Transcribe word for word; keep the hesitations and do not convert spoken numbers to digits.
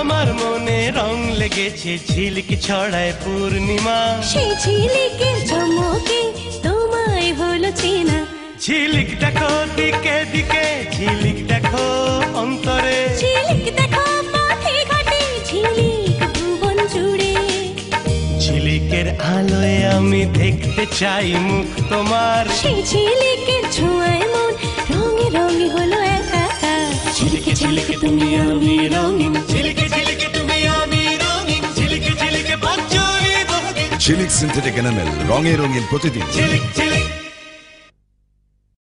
আমার মনে রং লেগেছে ঝিলিক ছড়ায় পূর্ণিমা সেই ঝিলিকের চমকে তোমায় হলো চেনা ঝিলিক দেখো দিকে দিকে ঝিলিক দেখো অন্তরে ঝিলিক দেখো পথে ঘাটে ঝিলিক ভুবন জুড়ে ঝিলিকের আলোয় আমি দেখতে চাই মুখ তোমার সেই ঝিলিকের ছোঁয়ায় মন রঙে রঙে হলো একাকার ঝিলিকে ঝিলিকে তুমি আমি রঙিন ঝিলিকে ঝিলিকে তুমি আমি রঙিন ঝিলিকে ঝিলিকে বাঁচই বহুদিন ঝিলিক সিনথেটিক এনামেল রঙে রঙিন প্রতিদিন ঝিলিক ঝিলিক